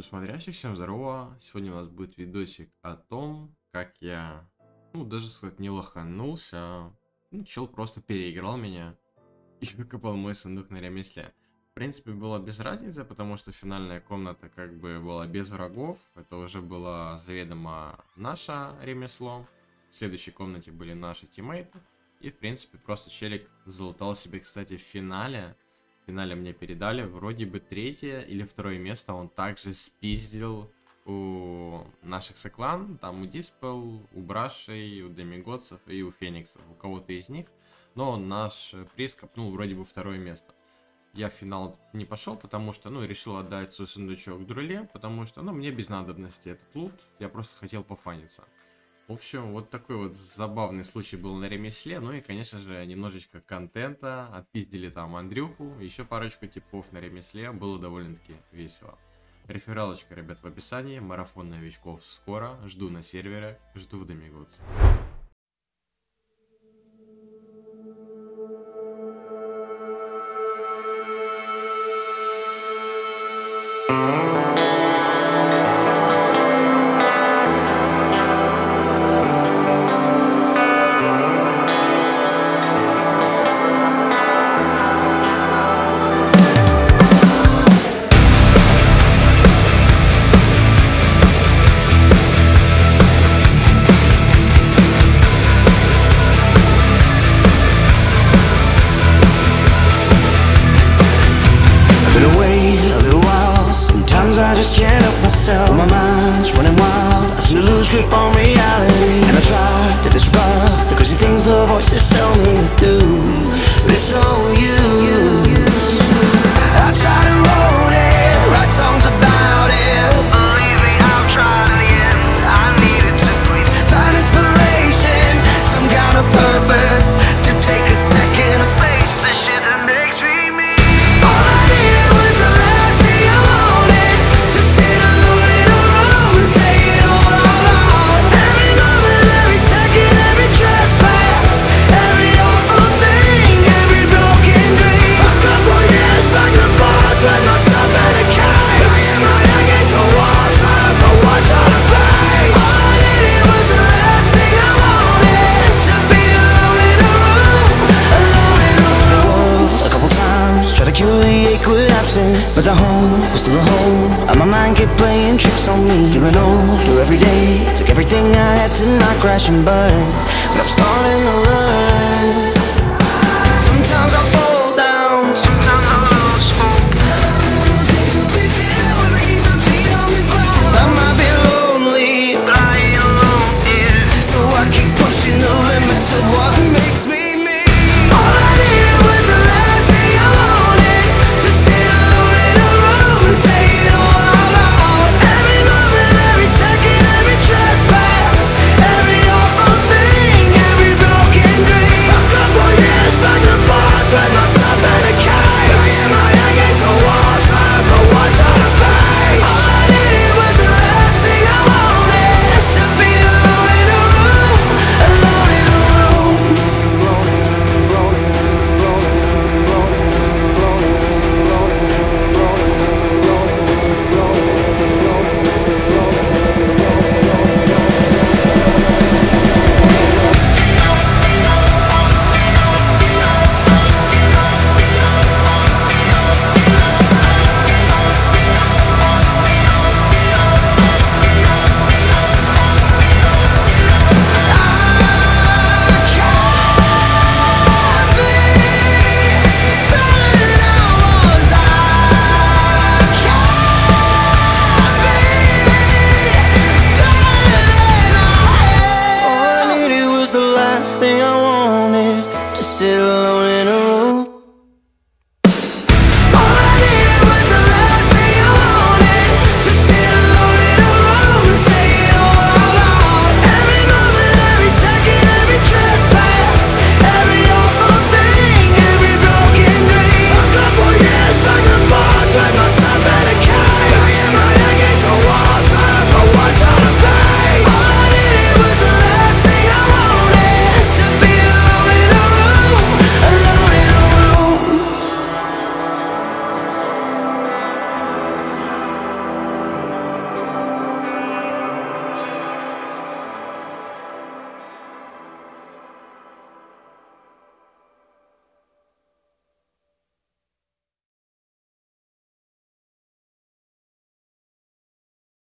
Приветствую смотрящих, всем здорово. Сегодня у нас будет видосик о том, как я, даже сказать, не лоханулся. Чел просто переиграл меня и выкопал мой сундук на ремесле. В принципе, было без разницы, потому что финальная комната как бы была без врагов. Это уже было заведомо наше ремесло. В следующей комнате были наши тиммейты. И, в принципе, просто челик залутал себе, кстати, в финале. В финале мне передали вроде бы третье или второе место. Он также спиздил у наших соклан. Там у Диспел, у Брашей, у Демигодцев и у Фениксов. У кого-то из них. Но наш приз копнул вроде бы второе место. Я в финал не пошел, потому что, решил отдать свой сундучок Друле. Потому что, мне без надобности этот лут. Я просто хотел пофаниться. В общем, вот такой вот забавный случай был на ремесле. Ну и, конечно же, немножечко контента. Отпиздили там Андрюху, еще парочку типов на ремесле. Было довольно-таки весело. Рефералочка, ребят, в описании. Марафон новичков скоро. Жду на сервере, жду в Демигодс. I just can't help myself. My mind's running wild, I seem to lose grip on reality. And I try to disregard the crazy things the voices tell me to do, but it's no use. I try to roll it, write songs about it. Believe me, I'll try to the end. I need it to breathe, find inspiration, some kind of purpose, to take a second to face the shit that makes me me. All I needed was the last thing I wanted, to sit alone in a room and say it all out loud. Every moment, every second, every trespass, every awful thing, every broken dream. A couple years back and forth with myself in a cage, banging my head against the walls, trying to put words on a page. All I needed was the last thing I wanted, to be alone in a room, alone in a room. A couple times, tried to cure the ache with absence, but the home was still a home, and my mind kept playing tricks on me. Feeling older every day, took everything I had to not crash and burn, but I'm starting to learn. Sometimes I fall down, sometimes I lose hope. Days will be filled when I keep my feet on the ground. I might be lonely, but I ain't alone here, so I keep pushing the limits of what makes me me. All I needed was the last thing I wanted, to sit alone in a room and say it all out loud. Every moment, every second, every trespass, every awful thing, every broken dream. A couple years back and forth with myself in a cage, banging my head against the walls, trying to put words on a page. All I needed was the last thing I wanted, to be alone in a room, alone in a room. Thing I wanted, to sit alone in